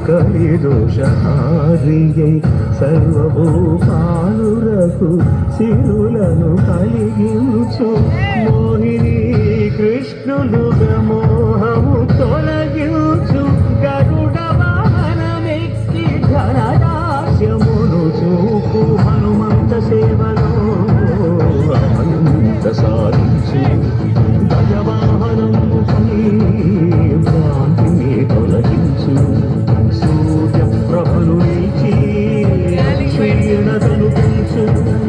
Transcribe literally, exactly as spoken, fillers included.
కలిదోషహారియై సర్వభూపాలురకు సిరులను కలిగించు మోహిని కృష్ణులుగా మోహము తొలగించు గరుడ వాహనమెక్కి ఘనదాస్యమును చూపు హనుమంత సేవలో అనంత సాధించు గజవాహనము భ్రాంతిని తొలగించు సూర్య ప్రభను నిలిచి క్షీణతను పెంచు